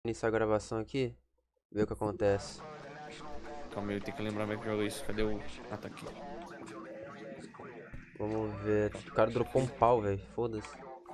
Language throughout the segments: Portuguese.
Iniciar a gravação aqui, ver o que acontece. Calma aí, eu tenho que lembrar como é que joga isso. Cadê o. Ah, tá aqui. Vamos ver. O cara dropou um pau, velho. Foda-se.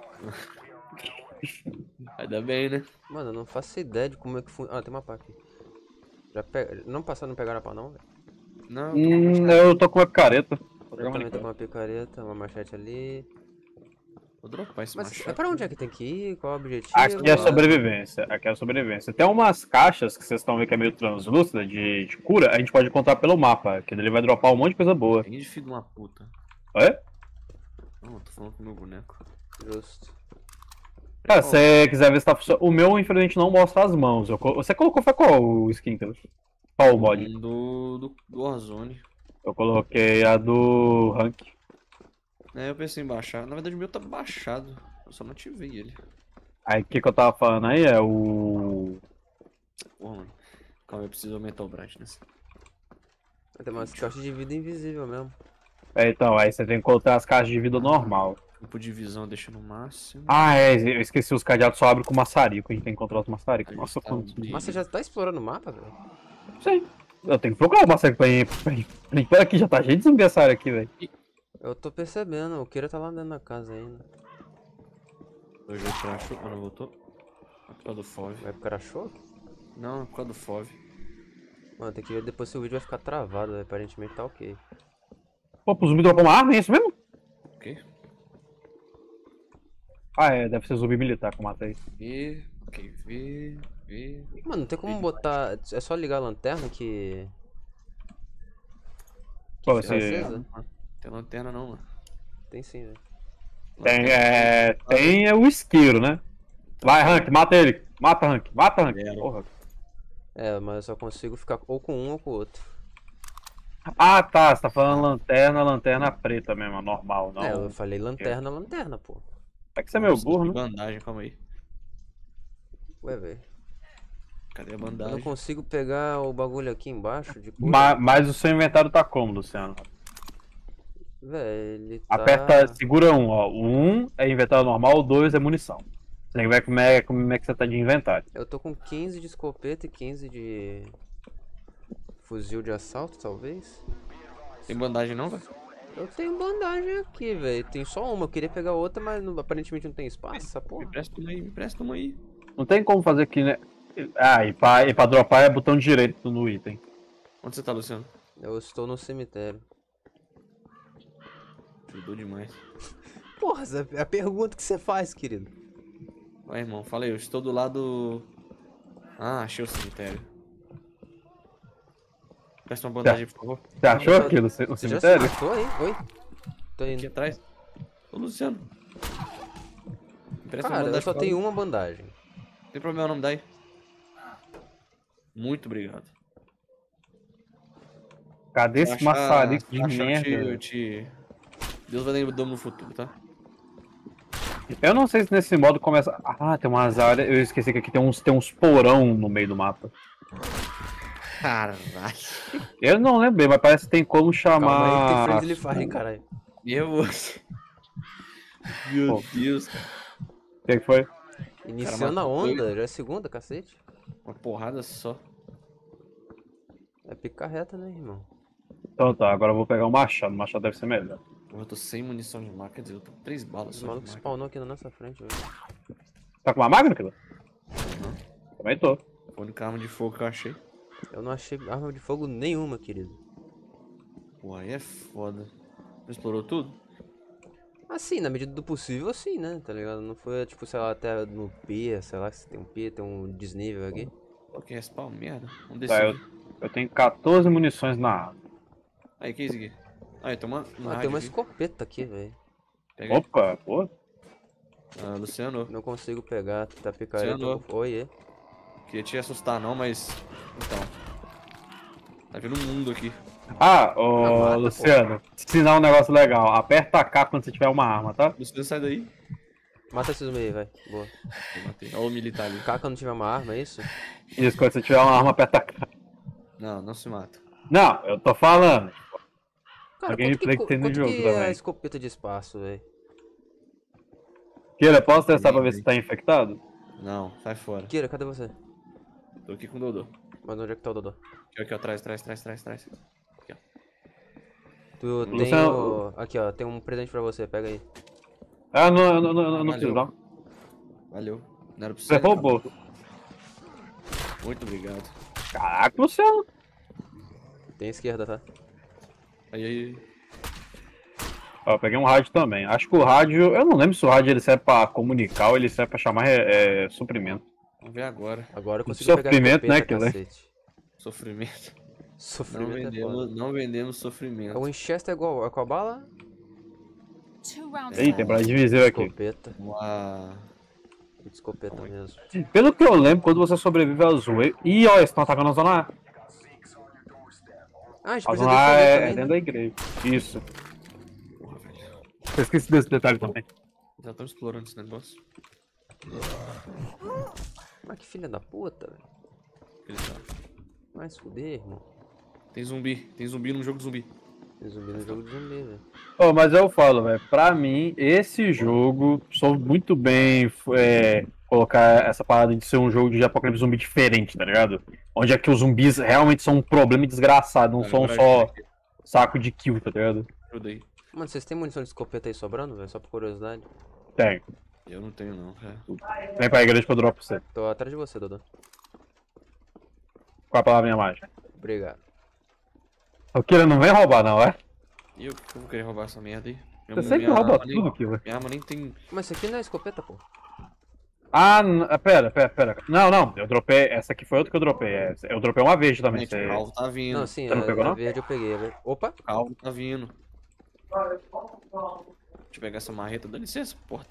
Ainda bem, né? Mano, eu não faço ideia de como é que funciona. Ah, tem uma pá aqui. Já pega. Não passaram, não pegaram a pá, não, velho. Não, eu tô com machado. Eu tô com uma picareta. Eu também tô com uma picareta, uma machete ali. Vou dropar esse Mas machado. pra onde é que tem que ir? Qual é o objetivo? Aqui é sobrevivência. Aqui é sobrevivência. Tem umas caixas que vocês estão vendo que é meio translúcida de cura. A gente pode encontrar pelo mapa. Que ele vai dropar um monte de coisa boa. Tem de filho de uma puta. É? Não, eu tô falando com o meu boneco. Justo. Cara, se você quiser ver se tá funcionando. O meu, infelizmente, não mostra as mãos. Você colocou foi qual o skin? Qual o mod? Do Warzone. Eu coloquei a do rank. É, eu pensei em baixar. Na verdade, o meu tá baixado. Eu só não ativei ele. Aí o que eu tava falando aí é o. Porra, mano. Calma, eu preciso aumentar o brightness. Tem umas caixas de vida invisível mesmo. É, então, aí você tem que colocar as caixas de vida normal. Campo de visão deixa no máximo. Ah, é, eu esqueci, os cadeados só abrem com maçarico. A gente tem que encontrar os maçaricos. Aí Nossa, tá quantos. o brilho. Mas você já tá explorando o mapa, velho? Sei. Eu tenho que procurar o maçarico pra ir. Por aqui já tá cheio de zumbi essa área aqui, velho. Eu tô percebendo, o Kira tá lá dentro da casa ainda. Hoje eu tracho. Ah, não voltou. É por causa do FOV. Vai pro cara show? Não, é por causa do FOV. Mano, tem que ver depois se o vídeo vai ficar travado, véio. Aparentemente tá ok. Pô, pro zumbi dropar uma arma, é isso mesmo? O quê? Ah, é, deve ser zumbi militar que eu matei. Ok, V. Mano, não tem como botar. É só ligar a lanterna que. Pô, fica você. acesa? Tem lanterna não, mano. Tem sim, velho. Tem o isqueiro, né? Vai, Rank, mata ele. Mata, Rank. Mata, Rank. Zero. Porra. É, mas eu só consigo ficar ou com um ou com o outro. Ah, tá. Você tá falando lanterna preta mesmo, a normal, não. É, eu falei lanterna, lanterna, pô. É que você é meio Nossa, burro, que né? bandagem, calma aí. Ué, velho. Cadê a Eu não bandagem? consigo pegar o bagulho aqui embaixo de cura. Mas o seu inventário tá como, Luciano? Velho, ele tá. Aperta, segura um, ó. O 1 é inventário normal, o 2 é munição. Você tem que ver como é que você tá de inventário. Eu tô com 15 de escopeta e 15 de. Fuzil de assalto, talvez. Tem bandagem não, velho? Eu tenho bandagem aqui, velho. Tem só uma. Eu queria pegar outra, mas aparentemente não tem espaço, essa Me porra. empresta uma aí, me empresta uma aí. Não tem como fazer aqui, né? Ah, e pra dropar é botão direito no item. Onde você tá, Luciano? Eu estou no cemitério. Ajudou demais. Porra, essa é a pergunta que você faz, querido. Vai, irmão, falei, eu estou do lado... Ah, achei o cemitério. Presta uma bandagem, por favor. Você achou Não, aqui no Você já se cemitério? matou aí? Oi? Tô Aqui indo. atrás. Ô, Luciano. Empresta uma Cara, eu bandagem, só por tenho favor. uma bandagem. Não tem problema não, me dá aí. Muito obrigado. Cadê esse maçarico de Achar, merda? Deus vai dar no futuro, tá? Eu não sei se nesse modo começa. Ah, tem umas áreas. Eu esqueci que aqui tem uns porão no meio do mapa. Caralho. Eu não lembrei, mas parece que tem como Calma aí, que tem chamar. friendly fire, caralho. Meu Pô. Deus, cara. O que foi? Iniciando a matou onda, já é segunda, cacete. Uma porrada só. É picarreta, né, irmão? Então tá, agora eu vou pegar o machado. O machado deve ser melhor. Porra, eu tô sem munição de máquina, quer dizer, eu tô com 3 balas Os só de malucos máquina. spawnou aqui na nossa frente, velho. Tá com uma máquina, Kila? Também tô. Foi a única arma de fogo que eu achei. Eu não achei arma de fogo nenhuma, querido. Pô, aí é foda. Você explorou tudo? Assim, na medida do possível, assim, né? Tá ligado? Não foi, tipo, sei lá, até no P, sei lá, se tem um P, tem um desnível aqui. Pô, que respawn, merda. Vamos Tá, descer. eu tenho 14 munições na arma. Aí, que é isso aqui? Aí, tem uma Ah, tem rádio uma aqui. escopeta aqui, velho. Pega aí. Opa, pô. Ah, Luciano, Não consigo pegar, tá picareta. Senhor. Oiê. queria te assustar não, mas... Então. Tá vendo um mundo aqui. Ah, Ah, ô mata, Luciano, te ensinar um negócio legal. Aperta K quando você tiver uma arma, tá? Luciano, sai daí. Mata esses meio, vai. Boa. Eu matei. Olha o militar ali. K quando tiver uma arma, é isso? Isso, quando você tiver uma arma, aperta K. Não, não se mata. Não, eu tô falando. Cara, A gameplay que tem no quanto jogo que é a também. escopeta de espaço, velho? Kira, posso testar pra ver se tá infectado? Não, sai fora. Kira, cadê você? Tô aqui com o Dodô. Mas onde é que tá o Dodô? Aqui, ó, atrás. Aqui, ó. Tu tem Luciano- o... Aqui, ó, tem um presente pra você, pega aí. Ah, não preciso não. Valeu. Não era pra Você roubou. Muito obrigado. Caraca, Luciano. Tem esquerda, tá? Aí. Ó, eu peguei um rádio também. Acho que o rádio... Eu não lembro se o rádio ele serve pra comunicar ou ele serve pra chamar suprimento. Vamos ver agora. Agora eu consegui pegar a Sofrimento, né, escopeta, aquilo, né? cacete. Sofrimento. Sofrimento é foda. Não vendemos O sofrimento. Winchester é igual, é com a bala? 2 rounds Ih, left. tem pra divisor aqui. Escopeta. Uau. De escopeta mesmo. Pelo que eu lembro, quando você sobrevive aos waves... Ih, ó, eles estão atacando a zona A. Ah, a gente A precisa zona A defender é também, dentro né? da igreja. Isso. Eu esqueci desse detalhe também. Já estamos explorando esse negócio. Mas que filha da puta, velho. Ele tá. Vai se fuder, irmão. Tem zumbi no jogo de zumbi. Tem zumbi no jogo de zumbi, velho. Oh, mas eu falo, velho, pra mim, esse jogo soube muito bem colocar essa parada de ser um jogo de apocalipse zumbi diferente, tá ligado? Onde é que os zumbis realmente são um problema desgraçado, não são Agora só ajuda aqui. saco de kill, tá ligado? Ajuda aí. Mano, vocês têm munição de escopeta aí sobrando, velho? Só por curiosidade. Tem. Eu não tenho não, cara. Vem pra igreja que eu dropo pra você. Tô atrás de você, Dodô. Qual a palavrinha mágica? Obrigado. O Killer não vem roubar, não, é? E eu vou querer roubar essa merda aí. Você sempre rouba arma tudo, Killer. Minha arma nem tem. Mas isso aqui não é escopeta, pô. Ah, pera. Não, eu dropei. Essa aqui foi outra que eu dropei. Eu dropei uma vez também. Gente, o calvo tá vindo. Não, sim, Você não pegou, a não? verde eu peguei. Opa! O calvo tá vindo. Deixa eu pegar essa marreta. Dá licença, porta.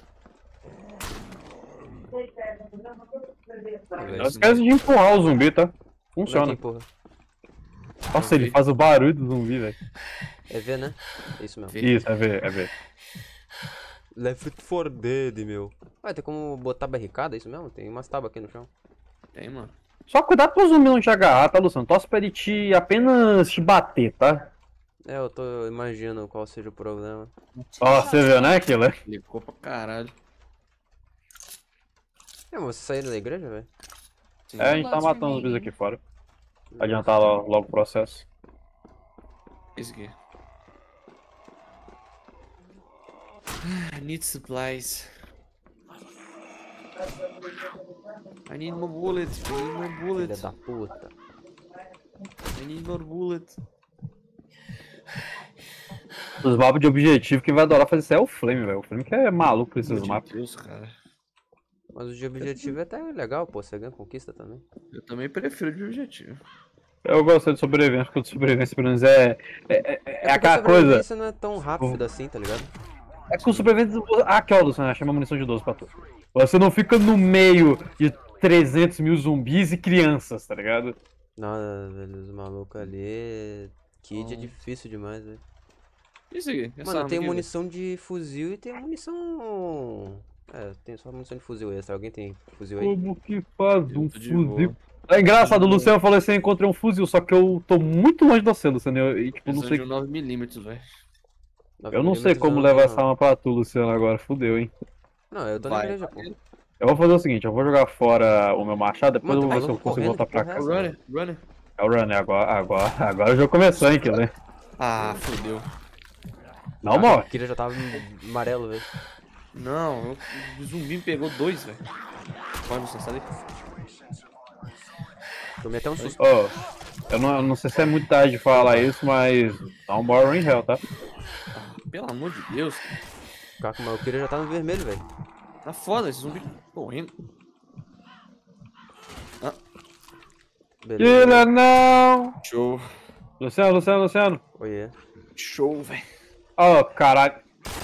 Não esquece de empurrar o zumbi, tá? Funciona. Porra. Nossa, ele faz o barulho do zumbi, velho. É V, né? É isso mesmo. Isso, é ver. Left 4 Dead, meu. Vai tem como botar barricada, é isso mesmo? Tem umas tábuas aqui no chão. Tem, mano. Só cuidado pro zumbi não te agarrar, tá, Luciano? Torce pra ele apenas te bater, tá? É, eu tô imaginando qual seja o problema. Ó, você viu, né, Killer? Licou pra caralho. É, mas você saiu da igreja, velho? Sim. É, a gente tá matando os zumbis aqui fora. Adiantar logo o processo. Esse aqui. I need supplies. I need more bullets. I need more Filha bullets. da puta. I need more bullets. Os mapas de objetivo, quem vai adorar fazer isso é o Flame, velho. O Flame que é maluco com esses Meu mapas. Deus, cara. Mas o de objetivo é até legal, pô. Você ganha conquista também. Eu também prefiro de objetivo. Eu gosto de sobrevivência, porque o de sobrevivência, pelo menos, é porque aquela a coisa. sobrevivência não é tão rápido assim, tá ligado? É que o sobrevivência. Aqui, ó, Luciano, chama munição de 12 pra tu. Você não fica no meio de 300 mil zumbis e crianças, tá ligado? Não, velho, os malucos ali. Kid é difícil demais, velho. Isso aqui. Essa Mano, arma tem aqui, munição de fuzil e tem munição. É, tem só munição de fuzil extra. Alguém tem fuzil aí? Como que faz velho. um Eu tô de fuzil? boa. É engraçado, o Luciano falou assim: eu encontrei um fuzil, só que eu tô muito longe de você, Luciano. E, tipo, não Precisando sei. de um 9mm, velho. Eu não sei como levar essa arma pra tu, Luciano, agora. Fudeu, hein? Não, eu tô na Vai. igreja, pô. Eu vou fazer o seguinte: eu vou jogar fora o meu machado, depois Mano, eu vou ver tá se eu falando consigo voltar pra correndo, cá. que porra Runner, runner. É o Runner, agora o jogo começou, hein, Killer? Ah, fodeu. Não morre. Kira já tava amarelo, velho. Não, o zumbi me pegou 2, velho. Pode você sabe? Tomei até um susto. Ô, eu não sei se é muito tarde de falar isso, mas dá um borrow in hell, tá? Pelo amor de Deus. Caco, mas o Kira já tá no vermelho, velho. Tá foda esse zumbi correndo. Beleza. Killer, não! Show. Luciano. Oiê. Show, velho. Oh, caralho.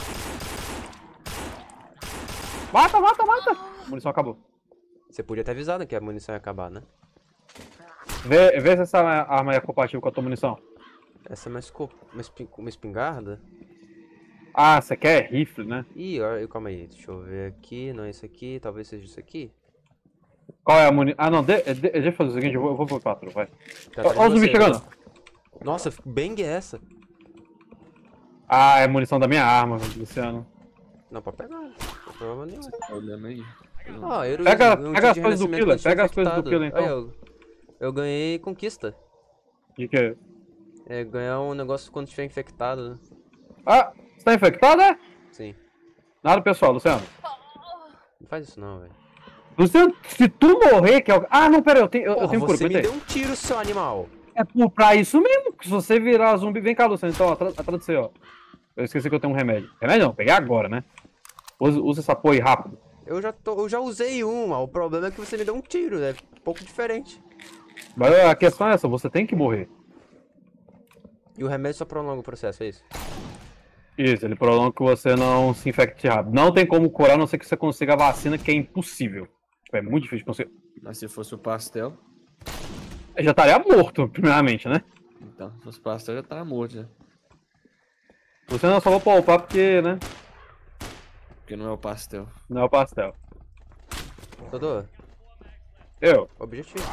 Mata! A munição acabou. Você podia ter avisado que a munição ia acabar, né? Vê se essa arma é compatível com a tua munição. Essa é uma espingarda? Ah, você quer rifle, né? Ih, ó, calma aí, deixa eu ver aqui. Não é isso aqui, talvez seja isso aqui. Qual é a munição? Ah, não, deixa eu fazer o seguinte, eu vou pro patrão, vai. Tá Ó, atrás ó o de zumbi você, chegando. velho. Nossa, bang é essa? Ah, é munição da minha arma, Luciano. Não, pode pegar. Não tem problema nenhum. Tá olhando aí. Ó, Pega as coisas do Killer, pega as coisas do Killer, então. Eu ganhei conquista. O que é? É ganhar um negócio quando estiver infectado, né? Ah, você tá infectado, é? Sim. Nada pessoal, Luciano. Não faz isso não, velho. Luciano, se tu morrer, que é o... Ah, não, pera aí, eu tenho cura, Você me aguenta deu um tiro, seu animal. aí. É pra isso mesmo, que se você virar zumbi... Vem cá, Luciano, então, atrás de você, ó. Eu esqueci que eu tenho um remédio. Remédio não, peguei agora, né? Usa essa porra aí rápido. Eu já usei uma, o problema é que você me deu um tiro, é um pouco diferente. Mas a questão é essa, você tem que morrer. E o remédio só prolonga o processo, é isso? Isso, ele prolonga que você não se infecte rápido. Não tem como curar, a não ser que você consiga a vacina, que é impossível. Tipo, é muito difícil de conseguir. Mas se fosse o pastel... Eu já estaria morto, primeiramente, né? Então, se fosse o pastel, já tava morto, já. Você não só vou poupar porque, né? Porque não é o pastel. Não é o pastel. Dodô, Eu? objetivo.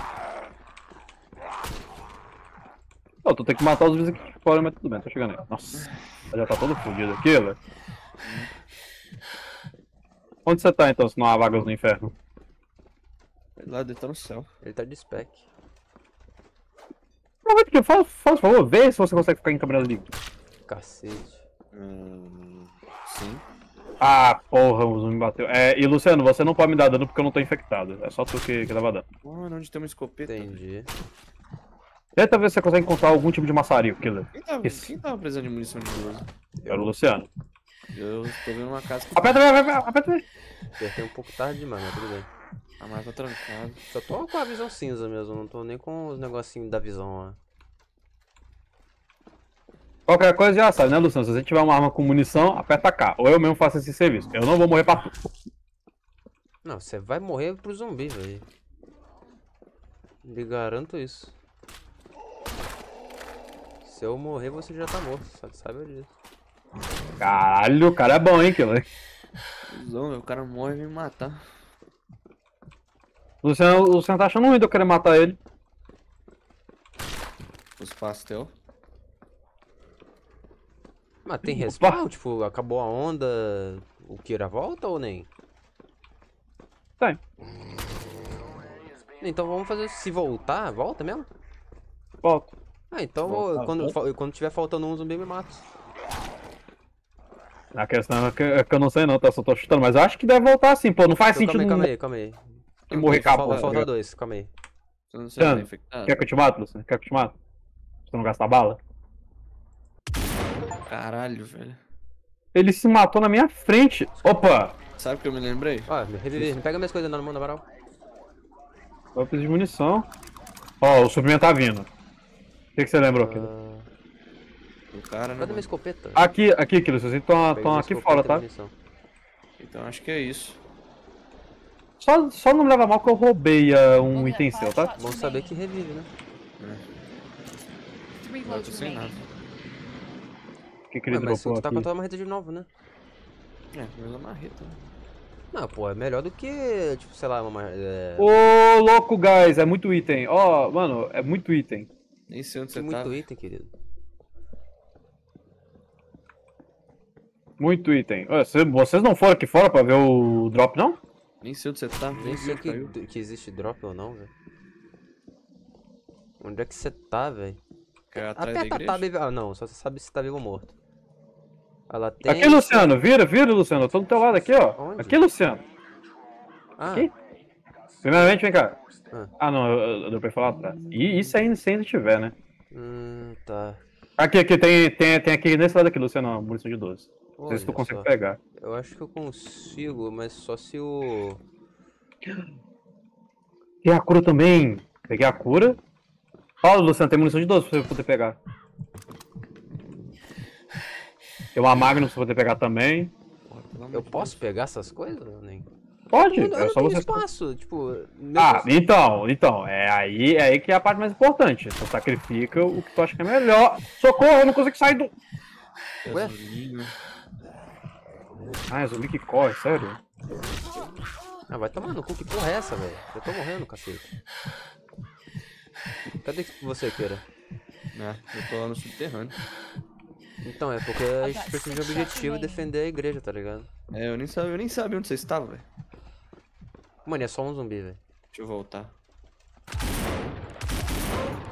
Eu tô tendo que matar os bichos aqui fora, mas tudo bem, tô chegando aí. Nossa, já tá todo fodido aqui, velho. Onde você tá então, se não há vagas no inferno? Lá dentro tá no céu. Ele tá de spec. Aproveita que faz, por favor, vê se você consegue ficar em câmera livre. Cacete. Sim. Ah, porra, o zumbi bateu. E Luciano, você não pode me dar dano porque eu não tô infectado. É só tu que tava dando. Mano, onde tem uma escopeta? Entendi. Tenta ver se você consegue encontrar algum tipo de maçarico, killer. Quem tava precisando de munição de 12? Era o Luciano. Eu tô vendo uma casa que Aperta, aperta. Apertei um pouco tarde demais, mas tudo bem. a mais tá trancada. Só tô com a visão cinza mesmo, não tô nem com os negocinhos da visão lá. Qualquer coisa já sabe, né, Luciano? Se você tiver uma arma com munição, aperta K. Ou eu mesmo faço esse serviço. Eu não vou morrer pra tu. Não, você vai morrer pro zumbi, velho. Lhe garanto isso. Se eu morrer, você já tá morto, só que saiba disso. Caralho, o cara é bom, hein, killer? Cusão, o cara morre e vem me matar. O Luciano tá achando ruim de eu querer matar ele. Os pastel. Mas tem respawn? Tipo, acabou a onda, o Kira volta ou nem? Tem. Então vamos fazer, se voltar, volta mesmo? Volta. Ah, então Voltar, quando tiver faltando um zumbi, me mata. A questão é que eu não sei não, tá? Só tô chutando, mas eu acho que deve voltar assim, pô. Não faz Então, sentido calma aí. e morrer acabou. Falta dois, calma aí. Você não sei se tá Luciano, infectado? quer que eu te mato, Luciano? Quer que eu te mato? Você não gastar bala? Caralho, velho. Ele se matou na minha frente. Opa! Sabe o que eu me lembrei? Ó, me reviver, me pega minhas coisas na mão, na moral. Eu preciso de munição. Ó, o suprimento tá vindo. O que você lembrou, Kilo? O cara, né? Cadê minha mano? escopeta? Aqui, Kilo, vocês estão Peguei minha aqui escopeta fora, e tá? munição. Então acho que é isso. Só não me leva mal que eu roubei um item seu, tá? Bom saber que revive, né? Three Agora eu tô loads sem remaining. nada. O que ele Ué, mas dropou tu tá aqui? com a tua marreta de novo, né? É, pelo menos a marreta, né? Não, pô, é melhor do que, tipo, sei lá, uma... Ô, louco, guys, é muito item. Ó, mano, é muito item. Nem sei onde Tem você tá. muito item, querido. Muito item. Ô, vocês não foram aqui fora pra ver o drop, não? Nem sei onde você tá. Nem sei que existe drop ou não, velho. Onde é que você tá, velho? Caiu atrás da Aperta igreja? tab... Ah, não, só você sabe se tá vivo ou morto. Ela tem... Aqui, Luciano, vira, Luciano. Eu tô do teu lado aqui, ó. Onde? Aqui, Luciano. Ah, Aqui. Primeiramente, vem cá. Ah. Não, eu deu pra falar atrás. E isso ainda, se ainda tiver, né? Tá. Aqui, tem aqui nesse lado aqui, Luciano, ó, munição de 12. Não sei se tu Olha consegue só. pegar. Eu acho que eu consigo, mas só se o... Tem a cura também. Peguei a cura. Ó, Luciano, tem munição de 12 pra você poder pegar. Tem uma Magnum pra você poder pegar também. Porra, pelo amor Eu de posso pegar essas coisas, nem? Pode, Eu não é só tenho você. espaço, tipo... meu Ah, Deus. então, é aí que é a parte mais importante. Tu sacrifica o que tu acha que é melhor. Socorro, eu não consigo sair do... Deus. Ué? Gasolinho. Ah, é zumbi que corre, sério? Ah, vai tomar no cu, que porra é essa, velho? Eu tô morrendo, cacete. Cadê que você queira? É, eu tô lá no subterrâneo. Então, é porque a gente precisa de objetivo e defender a igreja, tá ligado? É, eu nem sabia onde você estava, velho. Mano, é só um zumbi, velho. Deixa eu voltar.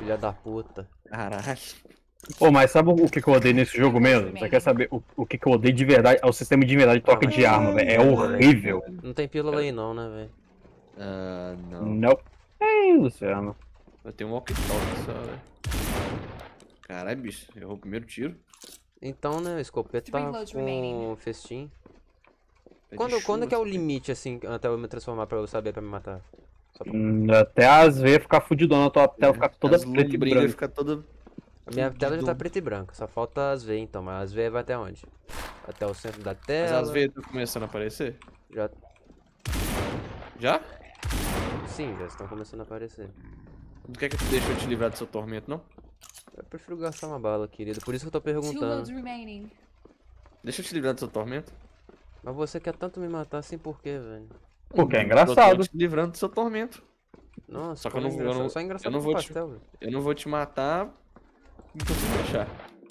Filha da puta. Caralho. Pô, mas sabe o que eu odeio nesse jogo mesmo? Você quer saber o que eu odeio de verdade? É o sistema de verdade de troca de arma, velho. É horrível. Não tem pílula aí não, né, velho? Não. Não. Luciano. Eu tenho um walkie-talkie só, velho. Caralho, bicho. Errou o primeiro tiro. Então, né, o escopeta tá Reloads com remaining. festim. É de Quando chuva, que é o assim. limite, assim, até eu me transformar pra eu saber pra me matar? Só pra... Até as veias ficar fudidona, a tua tela ficar toda As preta e lombrinhas branca. fica toda... A minha tela já tá Tudo. preta e branca, só falta as veias então, mas as veias vai até onde? Até o centro da Mas tela. as veias estão começando a aparecer? Já... Já? Sim, já estão começando a aparecer. Não quer que eu deixe eu te livrar do seu tormento, não? Eu prefiro gastar uma bala, querido, por isso que eu tô 2 loads perguntando. remaining. Deixa eu te livrar do seu tormento. Mas você quer tanto me matar assim por quê, velho? Porque é Eu engraçado. tô te livrando do seu tormento. Nossa, Só que eu como não- é eu engraçado. não- Só engraçado eu não com vou te- pastel, velho. Eu não vou te matar enquanto você deixar.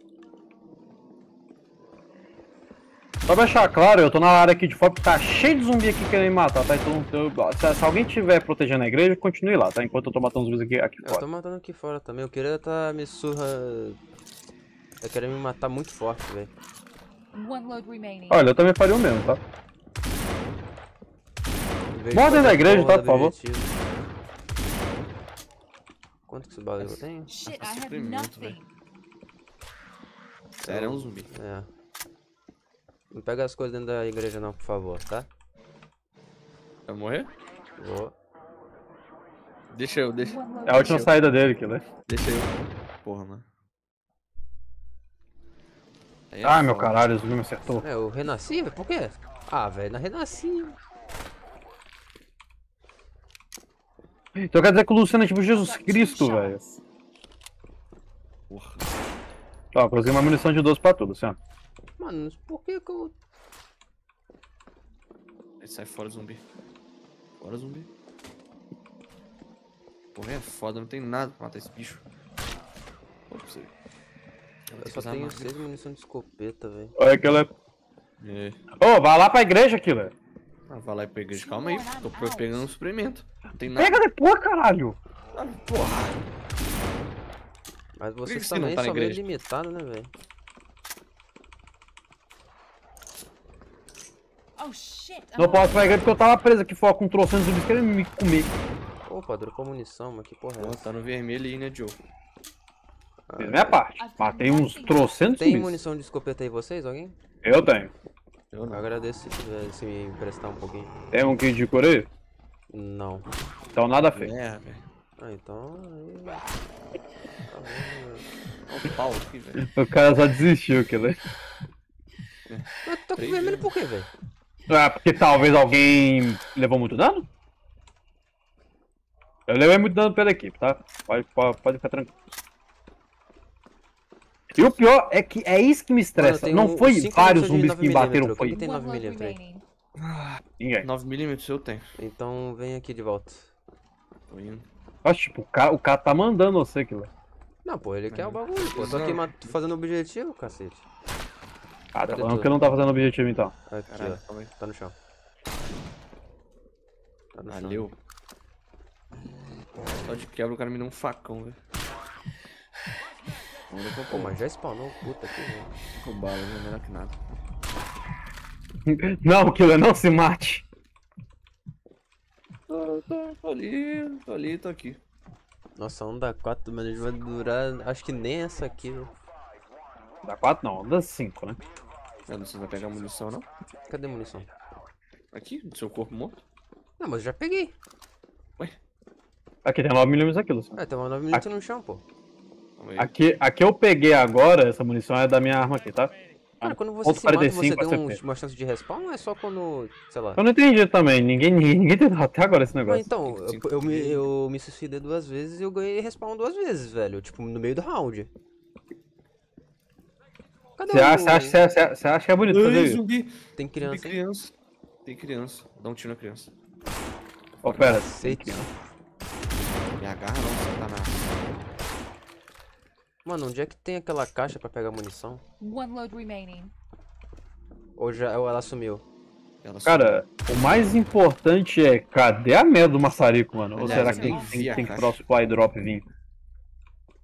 Só pra deixar claro, eu tô na área aqui de fora, tá cheio de zumbi aqui querendo me matar, tá? Então, se alguém tiver protegendo a igreja, continue lá, tá? Enquanto eu tô matando os zumbis aqui Eu fora. tô matando aqui fora também. O queria tá me surra. Tá querendo me matar muito forte, velho. 1 load remaining. Olha, eu também faria o mesmo, tá? Em vez de Bora dentro fazer da a igreja, porra tá, do por favor? objetivo. Quanto que esse barulho eu tenho? Shit, I Nossa, have suprimento, nothing. Sério, é um zumbi. É. Não pega as coisas dentro da igreja não, por favor, tá? Vai morrer? Vou. Deixa eu, deixa. 1 load É a última saída dele, que né? Deixa eu. Porra, mano. Aí é Ah, meu foda. caralho, o zumbi me acertou. É, eu renasci, velho? Por quê? Ah, velho, não renasci. Então quer dizer que o Luciano é tipo Jesus Got 2 Cristo, velho. shots. Porra. Ó, consegui uma munição de 12 pra tudo, Luciano. Mano, por que que eu... Aí sai fora, zumbi. Fora, zumbi. Porra, é foda, não tem nada pra matar esse bicho. Pô, pra você. Eu só tenho 6 munição de escopeta, velho. Olha aquela. É. Ô, vai lá pra igreja, Killer. Ah, vai lá e pega de calma aí. Tô pegando um suprimento. Não tem nada. Pega depois, caralho. Ah, porra. Mas que vocês você não também tá na são meio igreja? limitados, né, velho? Oh shit. I'm Não posso ir pra igreja porque eu tava preso aqui fora com trocentos zumbis querendo me comer. Opa, dropou munição, mas que porra é Pô, essa? tá no vermelho aí, né, Joe? Fiz minha parte. Matei uns trocentos Tem zumbis. munição de escopeta aí vocês, alguém? Eu tenho. Eu Eu não. agradeço se tiver, se me emprestar um pouquinho. Tem um kit de cura aí? Não. Então nada feito. É, velho. Ah, então... Aí... Tá bom, né? Olha o pau aqui, velho. O cara só desistiu, Killer. Mas tá com Três, vermelho né? por quê, velho? Ah, porque talvez alguém levou muito dano? Eu levei muito dano pela equipe, tá? Pode ficar tranquilo. E o pior é que é isso que me estressa. Mano, eu Não tenho foi 5 vários munições de zumbis que me 9mm. bateram, Quem foi que tem 1 load 9mm aí? remaining. ninguém. 9mm eu tenho. Então vem aqui de volta. Tô indo. Nossa, tipo, o cara tá mandando você, Killer. Não, pô, ele quer o bagulho, pô. Eu tô Não. aqui fazendo objetivo, cacete. Ah, tá Cadê falando tu? que não tá fazendo objetivo então. Aqui, Caralho, calma aí. ó. Tá no chão. Tá no chão. Valeu. Só de quebra o cara me deu um facão, velho. Vamos ver Pô, mas já spawnou puta aqui, velho. com bala, né? Melhor que nada. Não, Killer, não se mate. Tô ali, tô aqui. Nossa, a onda 4 do Manage vai durar. Acho que nem essa aqui, velho. Dá 4 não, dá 5, né? Você não vai pegar munição, não? Cadê a munição? Aqui, no seu corpo morto? Não, mas eu já peguei. Aqui tem 9mm aqui, Luciano. É, tem uma 9mm no chão, pô. Calma aí. Aqui eu peguei agora, essa munição é da minha arma aqui, tá? Cara, quando você Ponto se mata, 45 você tem acertei. uma chance de respawn ou é só quando, sei lá? Eu não entendi também, ninguém tentou até agora esse Mas negócio. então, eu me suicidei 2 vezes e eu ganhei respawn 2 vezes, velho. Tipo, no meio do round. Cadê Você acha que é bonito fazer Ai, isso? zumbi! Tem criança, Tem hein? criança. Tem criança. Dá um tiro na criança. Ó, pera. Cacete. Me agarra não, satanás. Mano, onde é que tem aquela caixa pra pegar munição? 1 load remaining. Ou ela sumiu? Ela Cara, o mais importante é, cadê a merda do maçarico, mano? Ou Aliás, será eu que nem vi a tem que caixa. pro supply drop vir?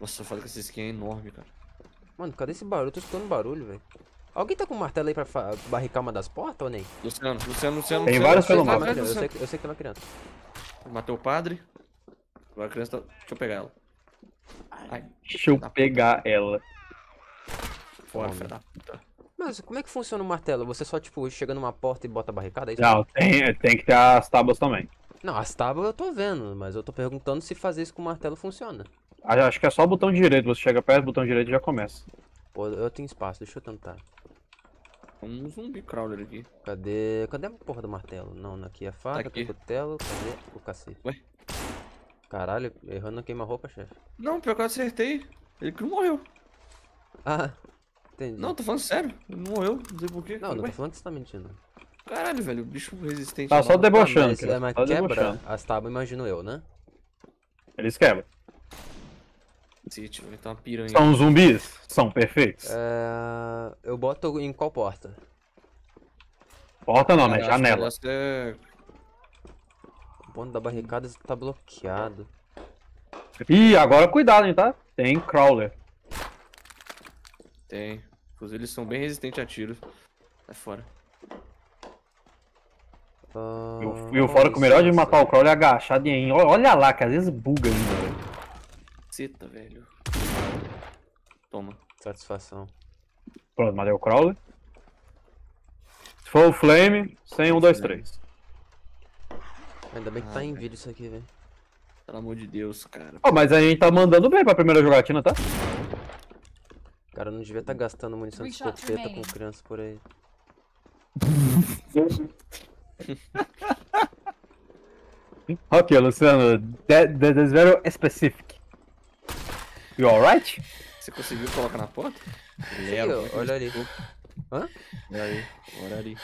Nossa, eu falei que essa skin é enorme, cara. Mano, cadê esse barulho? Eu tô escutando barulho, velho. Alguém tá com um martelo aí pra barricar uma das portas ou nem? Luciano. Tem vários pelo vai, mapa. vai, Eu Luciano. sei que tem uma criança. Matei o padre. Agora a criança tá... Deixa eu pegar ela. Ai, Deixa eu Na pegar ela. fora, Toma. filha da puta. Mas como é que funciona o martelo? Você só, tipo, chega numa porta e bota a barricada? É isso? Não, tem que ter as tábuas também. Não, as tábuas eu tô vendo, mas eu tô perguntando se fazer isso com o martelo funciona. Acho que é só o botão direito. Você chega perto do botão direito e já começa. Pô, eu tenho espaço, deixa eu tentar. Um zumbi crawler aqui. Cadê a porra do martelo? Não, aqui é a faca, aqui aqui. é o cutelo, cadê o cacete? Ué? Caralho, errando na queima-roupa, chefe. Não, pior que eu acertei. Ele que não morreu. Ah, entendi. Não, tô falando sério. Ele não morreu. Não sei porquê. Não, não Ué, tô falando que você tá mentindo. caralho, velho. O bicho resistente. Tá só lá. debochando, mas, cara. mas Só quebra debochando. as tábuas, imagino eu, né? Eles quebram. Cacete, velho. Tá uma piranha. São zumbis? São perfeitos. Eu boto em qual porta? Porta não, né? Cara, acho que Janela. essa é... O ponto da barricada tá bloqueado. Ih, agora cuidado, hein, tá? Tem crawler. Tem. Inclusive eles são bem resistentes a tiros. Sai fora. E o fora que o melhor de matar o crawler é agachado em. Olha lá, que às vezes buga ainda, velho. Ceta, velho. Toma. Satisfação. Pronto, matei o crawler. Se for o flame, sem 1, 2, 3. Ainda bem que tá em vídeo isso aqui, velho. Pelo amor de Deus, cara. Ó, mas a gente tá mandando bem pra primeira jogatina, tá? Cara, eu não devia estar gastando munição de 3 shots escopeta com remaining. criança por aí. Ok, Luciano. That's very specific. You alright? Você conseguiu colocar na porta? Sim, ó, olha ali. Hã? Olha ali.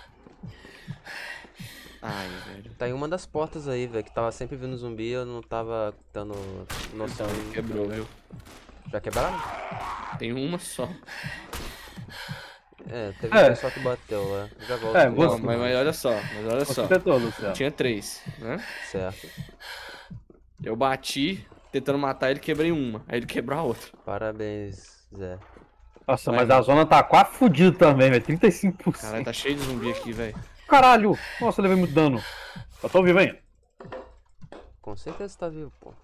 Ai, velho. Tá em uma das portas aí, velho, que tava sempre vindo zumbi, eu não tava dando noção. Então, quebrou, viu? Já quebraram? Tem uma só. É, teve um pessoal que bateu lá. Já volto. É, com você- Não, isso. mas olha só. Mas olha só. Você tentou, Luciano. Tinha 3, né? Certo. Eu bati, tentando matar ele, quebrei uma. Aí ele quebrou a outra. Parabéns, Zé. Nossa, Vai, mas a zona tá quase fudida também, velho. 35%. Caralho, tá cheio de zumbi aqui, velho. Caralho! Nossa, eu levei muito dano. Eu tô vivo ainda. Com certeza tá vivo, pô.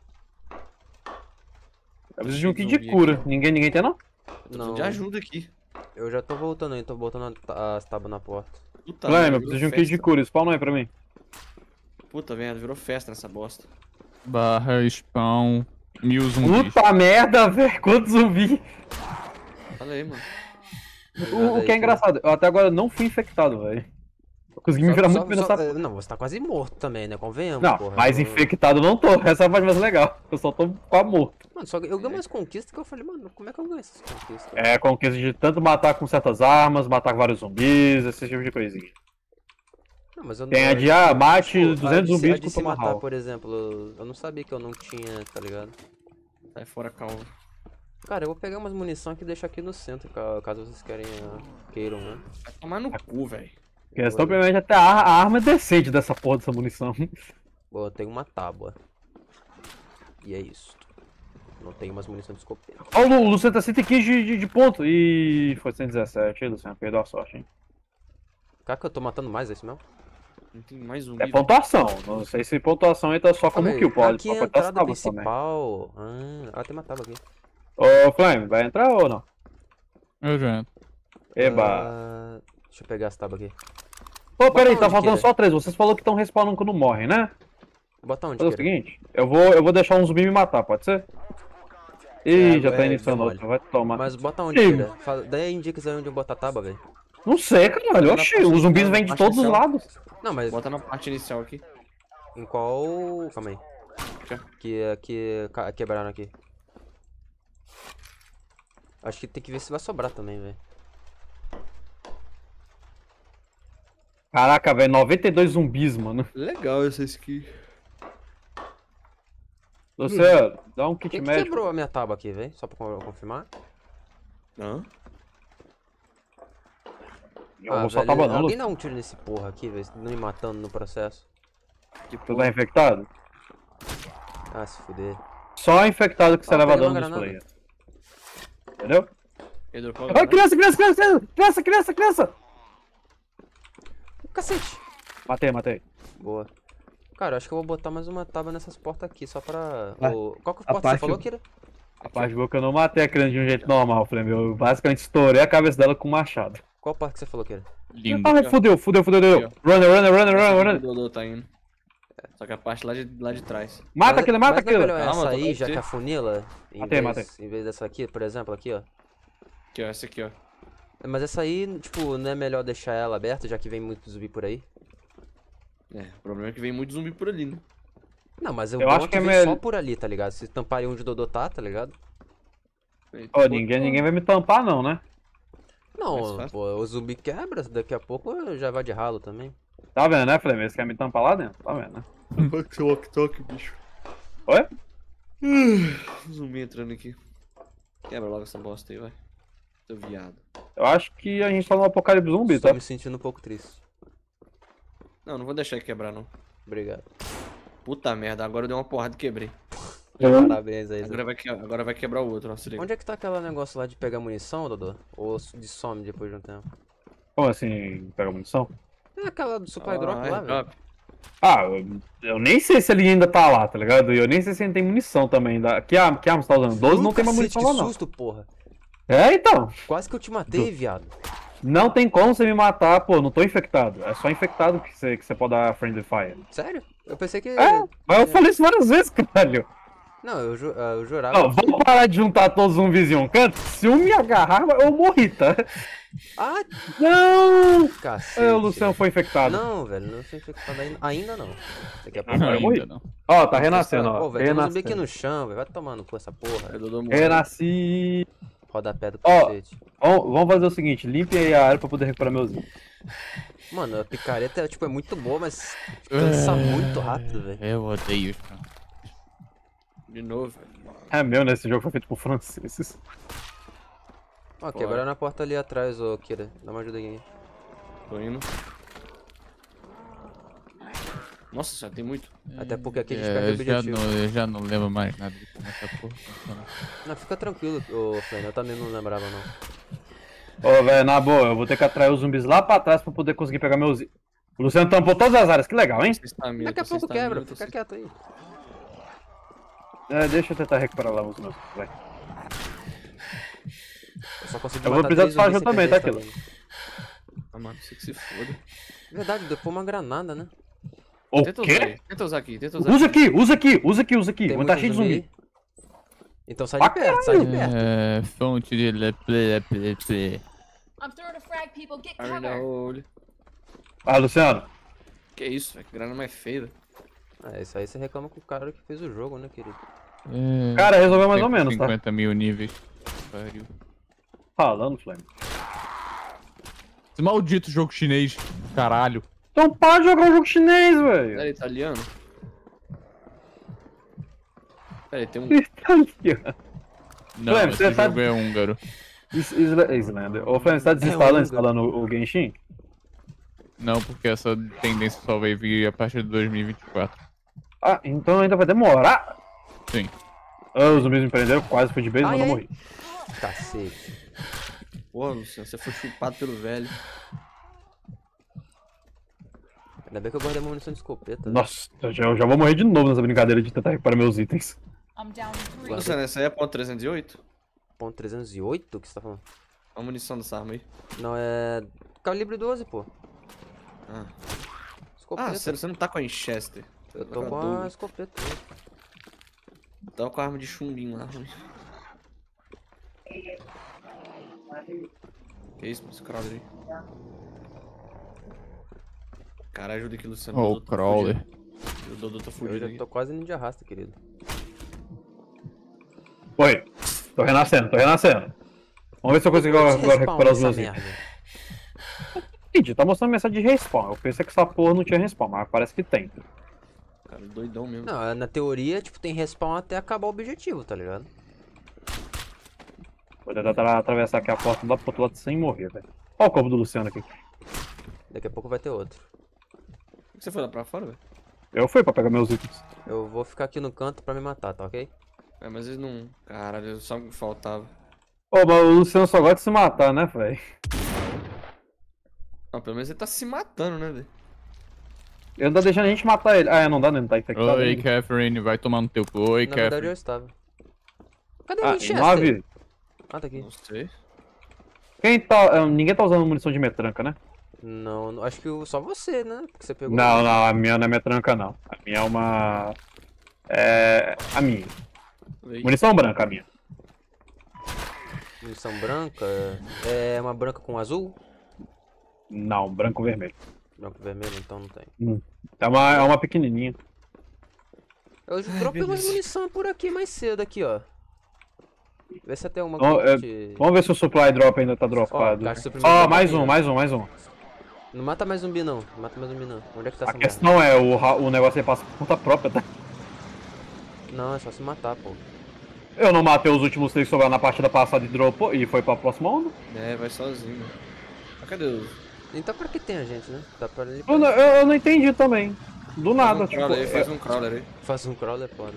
Eu preciso de um cheio de kit de zumbi cura. aqui, Ninguém tem, não? Não, De ajuda aqui. eu já tô voltando aí, tô botando as tábuas na porta. Puta, Flame, merda, eu preciso de virou um kit de festa. cura. Spawna aí pra mim. Puta, velho, virou festa nessa bosta. Barra spawn 1000 zumbis. Puta merda, velho. Quanto zumbi. Fala aí, mano. O que é engraçado, eu até agora não fui infectado, velho. Eu consegui me virar muito bem nessa. Não, você tá quase morto também, né? Convenhamos, Não, porra. mas Eu- infectado eu não tô. Essa é a parte mais legal. Eu só tô quase morto. Mano, só que eu ganhei umas conquistas que eu falei, mano, como é que eu ganho essas conquistas? É conquista de tanto matar com certas armas, matar com vários zumbis, esse tipo de coisinha. Não, mas eu Tem a não- de mate Tipo, 200 a de zumbis se com Toma matar, Hall. por exemplo, eu não sabia que eu não tinha, tá ligado? Sai fora, calma. Cara, eu vou pegar umas munição aqui e deixar aqui no centro, caso vocês queiram, né? Vai tomar no cu, velho. Questão, primeiramente, até a arma é decente dessa porra dessa munição. Bom, eu tenho uma tábua. E é isso. Não tenho mais munição de escopeta. Ó, o Luciano tá 115 de ponto. E foi 117, Luciano, perdeu a sorte, hein? Cara, que eu tô matando mais, é isso mesmo? Não tem mais zumbi. É pontuação, não sei se pontuação entra só como Calma aí, kill, pode aqui é a botar as entrada tábuas também. principal. Tem uma tábua aqui. Ô, Flame, vai entrar ou não? Eu já entro. Eba. Deixa eu pegar as tábuas aqui. Pô, peraí, onde tá faltando que é? só 3. Vocês falaram que estão respawnando quando morrem, né? Bota onde, Fazer o Kira? seguinte, eu vou deixar um zumbi me matar, pode ser? Ih, já tá é, iniciando deu outro, vai tomar. Mas bota onde, Sim. Kira? Daí indica aí onde eu boto a tábua, velho. Não sei, caralho, na oxi, parte os zumbis inicial, vêm na de parte todos os inicial. lados. Não, mas Bota na parte inicial aqui. em qual... Calma aí. Que quebraram aqui. Acho que tem que ver se vai sobrar também, velho. Caraca, velho, 92 zumbis, mano. Legal essa skin. Luciano, dá um kit Quem que médico. quebrou a minha tábua aqui, velho? Só pra confirmar. Hã? Eu vou só velho, tava não, alguém Luciano. dá um tiro nesse porra aqui, velho. Não me matando no processo. Que Tu tá infectado? Ah, se fuder. só infectado que você Ó, leva peguei dano uma dos granada. players. Entendeu? Ele dropou a Ai, granada. criança, criança, criança, criança, criança, criança! Cacete. Matei. Boa. Cara, eu acho que eu vou botar mais uma tábua nessas portas aqui, só pra... Ah, Qual que a porta você parte- falou, Kira? A parte boa que eu não matei a criança de um jeito normal, Flame. Eu basicamente estourei a cabeça dela com um machado. Qual parte que você falou, Kira? Lindo. Ai, fudeu. Aqui, Runner. O Dodô tá indo. Só que a parte lá de trás. Mata Mas- aquele, mata mas não é aquele. melhor Calma, essa tô aí, com já você. que a funila, Matei. em vez dessa aqui, por exemplo, aqui, ó. Aqui, ó, essa aqui, ó. Mas essa aí, tipo, não é melhor deixar ela aberta, já que vem muito zumbi por aí? É, o problema é que vem muito zumbi por ali, né? Não, mas o Eu bom acho é que é vem melhor- só por ali, tá ligado? Se tamparem onde o Dodô tá ligado? Ô, ninguém vai me tampar não, né? Mais Não, fácil. pô, o zumbi quebra, daqui a pouco já vai de ralo também. Tá vendo, né, Flame? Você quer me tampar lá dentro? Tá vendo, né? Olha que seu walk-talk, bicho. Oi? Zumbi entrando aqui. Quebra logo essa bosta aí, vai. Tô viado. Eu acho que a gente tá no apocalipse zumbi, Tô tá? me sentindo um pouco triste. Não vai deixar ele quebrar, não. Obrigado. Puta merda, agora eu dei uma porrada e quebrei. Parabéns aí, Zé. Agora vai quebrar o outro, ó. Se liga. Onde é que tá aquele negócio lá de pegar munição, Dodô? Ou de some depois de um tempo? Como assim, pega munição? É aquela do Supply Drop lá, velho. drop. Ah, eu nem sei se ele ainda tá lá, tá ligado? E eu nem sei se ele tem munição também. Que arma você tá usando? 12 não tem mais Cacete, munição que lá, não. susto, porra. É, então. Quase que eu te matei, viado. Não tem como você me matar, pô. Não tô infectado. É só infectado que você pode dar Friendly Fire. Sério? Eu pensei que... É, mas eu falei isso várias vezes, caralho. Não, eu jurava. Não, vamos parar de juntar todos os zumbis em um canto. Se um me agarrar, eu morri, tá? Ah, Não! cacete. O Luciano foi infectado. Não, velho, não sou infectado ainda não. Daqui a pouco Agora eu morri. Ainda não. Ó, tá renascendo, ó. Pô, velho, tem um zumbi aqui Renascendo. no chão, velho. Vai tomando com essa Aí porra. o Dodô morreu. Renasci. Rodapé do Ó. cacete. Vamos fazer o seguinte, limpe aí a área pra poder recuperar meus itens. Mano, a picareta tipo, é muito boa, mas cansa muito rápido, velho. Eu odeio isso. cara. De novo, velho. É meu, né? Esse jogo foi feito por franceses. Ó, quebraram a porta ali atrás, ô Kira. Dá uma ajuda aí. Tô indo. Nossa senhora, tem muito. Até porque aqui a gente perde o objetivo. Eu já não lembro mais nada de como essa porra funciona. Não, fica tranquilo, ô Flame. Eu também não lembrava, não. Ô, velho, na boa, eu vou ter que atrair os zumbis lá pra trás pra poder conseguir pegar meus itens. O Luciano tampou todas as áreas, que legal, hein? Daqui a pouco quebra, fica quieto aí. É, deixa eu tentar recuperar lá os meus. Vai. Eu só consegui Eu vou matar precisar de 3 sua zumbis ajuda sem também, perder tá, a Kilo? estamina. Ah, mano, você que se foda. Verdade, deu uma granada, né? O Tenta usar quê? aí. Tenta usar aqui, tenta usar Usa aqui. aqui, usa aqui, usa aqui, usa aqui. Tem Vou tá muito cheio de zumbi. aí. Então sai de perto, sai de perto. É, fonte de ple. I'm throwing a frag, people. Get Arna cover. olho. Ah, Luciano. Que isso, velho. Que grana mais feia. É, isso aí você reclama com o cara que fez o jogo, né, querido? É, Cara, resolveu mais ou menos, tá? 50 mil níveis. Pariu. Falando, Flame. Esse maldito jogo chinês, caralho. Então para de jogar um jogo chinês, velho. Era italiano? Pera aí, tem um... Italiano. Não, Flame, esse você tá- jogo é húngaro. Islander. Ô, Flame, você tá desinstalando húngaro. instalando o Genshin? Não, porque essa tendência só vai vir a partir de 2024. Ah, então ainda vai demorar. Sim. Ah, os zumbis me prenderam, quase fui de base, mas Ai, não ai. morri. Cacete. Porra, Luciano, você foi chupado pelo velho. Ainda bem que eu guardei uma munição de escopeta. né? Nossa, eu já vou morrer de novo nessa brincadeira de tentar recuperar meus itens. I'm down 3. Luciano, essa aí é ponto 308? Ponto 308? O que você tá falando? A munição dessa arma aí. Não, é... Calibre 12, pô. Ah, Escopeta. você não tá com a Winchester. Eu tô com a escopeta. né? Tava com a arma de chumbinho lá. Que isso, esse crawler aí? Cara, ajuda aqui, Luciano. Oh, O o Dodô tá crawler. fugindo. O Dodô tá Eu fugindo já aqui. tô quase ninja rasta, querido. Oi, tô renascendo, tô renascendo. Vamos ver se eu consigo agora recuperar os meus itens. merda. Gente, tá mostrando mensagem de respawn. Eu pensei que essa porra não tinha respawn, mas parece que tem. Cara, doidão mesmo. Não, na teoria, tipo, tem respawn até acabar o objetivo, tá ligado? Vou tentar atravessar aqui a porta lá pro outro lado sem morrer, velho. Olha o corpo do Luciano aqui. Daqui a pouco vai ter outro. Por que você foi lá pra fora, velho? Eu fui pra pegar meus itens. Eu vou ficar aqui no canto pra me matar, tá ok? É, mas eles não... Caralho, só me faltava. Ô, mas o Luciano só gosta de se matar, né, velho? Não, pelo menos ele tá se matando, né, velho? Ele não tá deixando a gente matar ele. Ah, não dá, né? Não tá infectado Oi, ainda. Catherine, vai tomar no teu cu. Oi, Na verdade eu Catherine. estava. Cadê o Ah, Winchester? 9? Ah, tá aqui. Não sei. Quem tá... Ninguém tá usando munição de metranca, né? Não, acho que só você, né? Porque você pegou. Não, não, a minha não é metranca, não. A minha é uma... É... A minha. Veio. Munição branca, a minha. Munição branca. É uma branca com azul? Não, branco vermelho. Branco e vermelho, então não tem. É uma pequenininha. Eu dropei umas beleza. munição por aqui mais cedo, aqui, ó. Vê se tem uma Ó, que... Vamos ver se o supply drop ainda tá Ó, dropado. caixa de suprimento Ó, tá mais aqui, um, ó. mais um. Não mata mais zumbi, não. Não mata mais zumbi, não. Onde é que tá A essa merda? questão é, o negócio aí passa por conta própria, tá? Não, é só se matar, pô. Eu não matei os últimos 3 que sobraram na partida passada e dropou e foi pra próxima onda. É, vai sozinho. Ah, cadê os... Então pra que tem a gente, né? Tá pra ali. Eu não entendi também. Do nada, tipo... Faz um crawler aí. Faz um crawler, foda.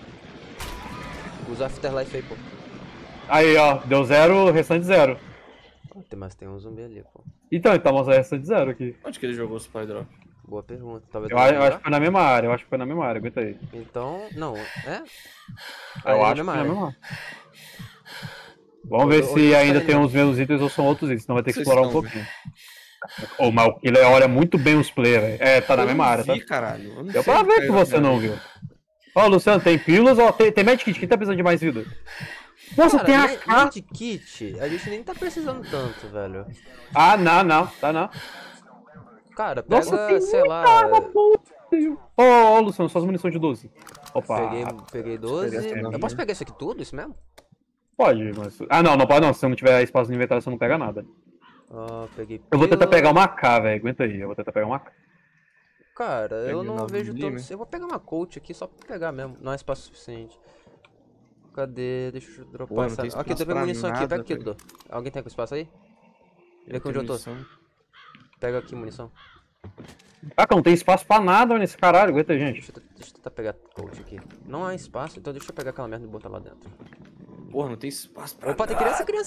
Usa Afterlife aí, pô. Aí, ó, deu 0, restante 0. Mas tem um zumbi ali, pô. Então, ele tá mostrando restante 0 aqui. Onde que ele jogou o supply drop? Boa pergunta. Talvez Eu não acho lembrar. que foi na mesma área, aguenta aí. Então, não, é? Eu Ah, acho que é foi na na mesma área. mesma área. Vamos ver Onde se você ainda tá tem indo? os mesmos itens ou são outros itens, senão vai ter que Vocês explorar um estão pouquinho. Ô, mas o Killer olha muito bem os players, velho. É, tá na Eu mesma não área, tá? vi, caralho. Eu não Deu sei pra onde ver caiu que na você minha não vida. viu. Ó, Luciano, tem pílulas, ó, tem medkit, quem tá precisando de mais vida? Nossa, Cara, tem a nem de kit, a gente nem tá precisando tanto, velho. Ah, não, tá não. Cara, pega, Nossa, tem sei lá. Ó, Luciano, suas munições de 12. Opa, Peguei 12. essa Eu minha. posso pegar isso aqui tudo? Isso mesmo? pode, mas... Ah, não pode não, se você não tiver espaço no inventário, você não pega nada. Ó, peguei Eu vou tentar pílula. pegar uma AK, velho, aguenta aí, eu vou tentar pegar uma AK. Cara, eu Peguei não 9 vejo tanto. milímetros. Eu vou pegar uma coach aqui só pra pegar mesmo. Não é espaço suficiente. Cadê? Deixa eu dropar Pô, não essa. tem Aqui, espaço dropei pra munição aqui. nada, Pega aqui, velho. Dudu. Alguém tem com espaço aí? Vê aqui onde eu tô. Munição. Pega aqui munição. Ah, não tem espaço pra nada nesse caralho, aguenta aí, gente. Deixa eu tentar pegar coach aqui. Não há espaço, então deixa eu pegar aquela merda e botar lá dentro. Porra, não tem espaço pra Opa, tem nada. criança.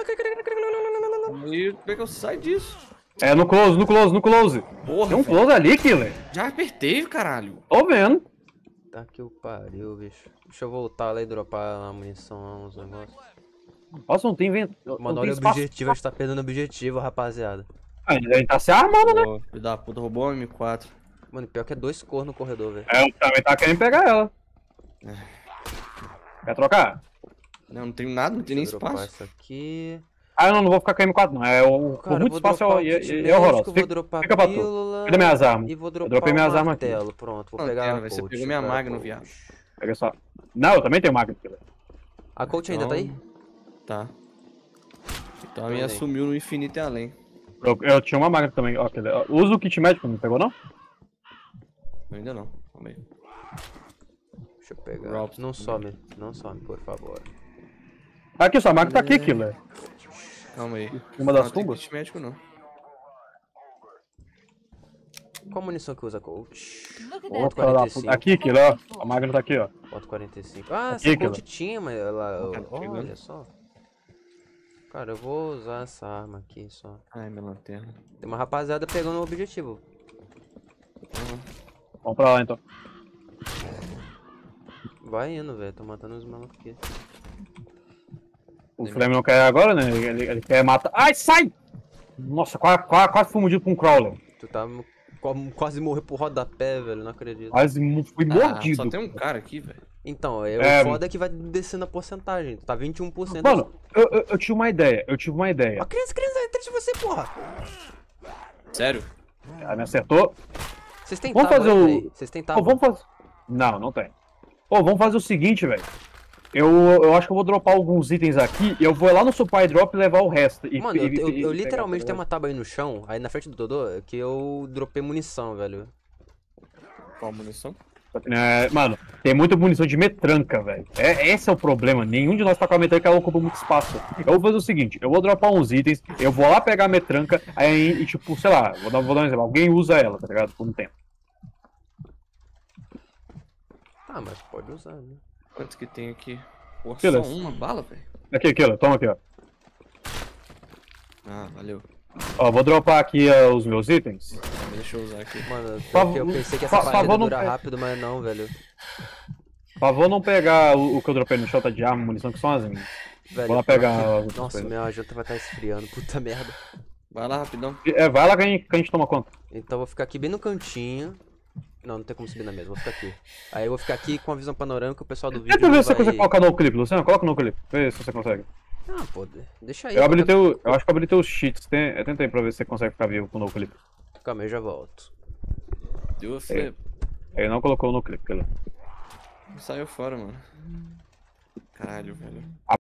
E como é que eu saio disso? É, no close. Porra, Tem um velho. close ali, Killer. Já apertei, caralho. Tô vendo. Tá que o pariu, bicho. Deixa eu voltar lá e dropar a munição, uns negócios. Nossa, não tem vento. Mano, olha o objetivo, a gente tá perdendo o objetivo, rapaziada. Ah, ele tá se armando, né? Pô, filho da puta, roubou a M4. Mano, pior que é 2 cor no corredor, velho. É, eu também tá querendo pegar ela. Quer trocar? Não tenho nada, não tem nem Deixa eu dropar espaço. isso aqui. Ah, não vou ficar com a M4 não. É o Cara, eu muito vou espaço dropar o é, kit é médico, horroroso. vou Fica, dropar fica pra tu. pílula Cadê minhas armas? e vou dropei dropar minhas o armas aqui. martelo. Pronto, vou Não, pegar entendo, a velho, você coach. pegou minha vou pegar a Magno, coach. viado. Pega só. Não, eu também tenho Magno, Killer. A coach ainda tá aí? Tá. Então a Olha minha aí. sumiu no infinito e além. Eu tinha uma Magno também. Ó, Killer. Usa o kit médico, não pegou não? Ainda não. Calma aí. Deixa eu pegar. Drops Não também. some, por favor. Aqui, sua Magno tá aqui, Killer. Calma aí. Uma das Não tem tumbas? kit médico não. Qual munição que usa coach? Look at Ô, that. filha da 45. puta. Aqui, Killer, ó. A Magno tá aqui, ó. Bota 45. Ah, Aqui, essa coach Killer. tinha, mas ela. Tá pegando. Olha só. Cara, eu vou usar essa arma aqui só. Ai, minha lanterna. Tem uma rapaziada pegando o objetivo. Vamos pra lá, então. Vai indo, velho. Tô matando os malucos aqui. O Flame não quer agora, né? Ele quer matar. Ai, sai! Nossa, quase fui mordido por um Crawler. Tu tá quase morreu por rodapé, velho. Não acredito. Quase fui mordido. Só tem um cara aqui, velho. Então, É, o foda é que vai descendo a porcentagem. Tu tá 21%. Mano, eu tive uma ideia. Ó, criança, atrás de você, porra! Sério? Ela me acertou. Vocês têm Vamos tábua fazer aí, o- velho? Vocês têm Pô, tábua? vamos fazer. Não tem. Pô, vamos fazer o seguinte, velho. Eu acho que eu vou dropar alguns itens aqui e eu vou lá no supply drop e levar o resto. Mano, eu pegar, literalmente tá tenho uma tábua aí no chão, aí na frente do Dodô, que eu dropei munição, velho. Qual munição? ligado? Mano, tem muita munição de metranca, velho. Esse é o problema. Nenhum de nós tá com a metranca, ela ocupa muito espaço. Eu vou fazer o seguinte, eu vou dropar uns itens, eu vou lá pegar a metranca, aí, e, tipo, sei lá, vou dar um exemplo, alguém usa ela, tá ligado? Por um tempo. Ah, mas pode usar, né? Quantos que tem aqui? Pô, Beleza. só uma bala, velho? Aqui, ó. Toma aqui, ó. Ah, valeu. Ó, vou dropar aqui os meus itens. Deixa eu usar aqui. Mano, Favor- porque eu pensei que essa favor, partida não dura pe- rápido, mas não, velho. Favor não pegar o que eu dropei no shot de arma e munição, que são as minhas. Velho, Vou lá pegar pior que- as outras Nossa, coisas. minha janta vai estar esfriando, puta merda. Vai lá, rapidão. Vai lá que a gente toma conta. Então eu vou ficar aqui bem no cantinho. Não, não tem como subir na mesa, vou ficar aqui. Aí eu vou ficar aqui com a visão panorâmica, o pessoal do vídeo Tenta ver não se você vai... consegue colocar no clipe, Luciano. Coloca no clipe. Vê se você consegue. Ah, pô, deixa aí. Eu acho que eu habilitei os cheats. Tenta aí pra ver se você consegue ficar vivo com o no clipe. Calma, eu já volto. Deu flip. Ele não colocou no clipe, cara. Saiu fora, mano. Caralho, velho.